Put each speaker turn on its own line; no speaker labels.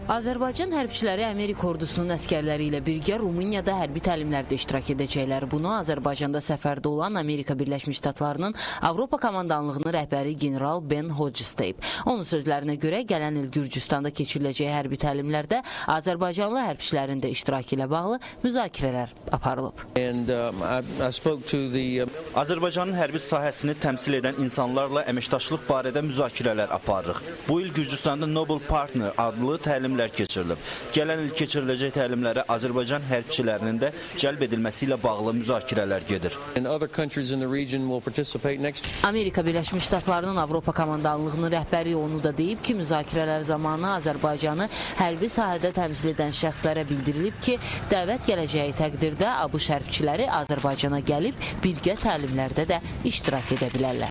Azərbaycan hərbçiləri Amerika ordusunun əskərləri ilə birgə Rumuniyada hərbi təlimlərdə iştirak edəcəklər. Bunu Azərbaycanda səfərdə olan Amerika Birləşmiş Ştatlarının Avropa komandanlığının rəhbəri general Ben Hodges deyib. Onun sözlərinə görə gələn il Gürcüstanda keçiriləcək hərbi təlimlərdə Azərbaycanlı hərbçilərin də iştirakı ilə bağlı müzakirələr aparılıb.
Azərbaycanın hərbi sahəsini təmsil edən insanlarla əməkdaşlıq barədə müzakirələr aparırıq. Bu il Gürcüstanda Noble Partner adlı təlimlər keçirilib. Gələn il keçiriləcək təlimlərə Azərbaycan hərbçilərinin də cəlb edilməsi ilə bağlı müzakirələr gedir.
Amerika Birləşmiş Ştatlarının Avropa komandanlığının rəhbəri onu da deyib ki, müzakirələr zamanı Azərbaycanı hərbi sahədə təmsil edən şəxslərə bildirilib ki, dəvət gələcəyi təqdirdə ABŞ hərbçiləri Azərbaycana gəlib birgə təlimlərdə də iştirak edə bilərlər.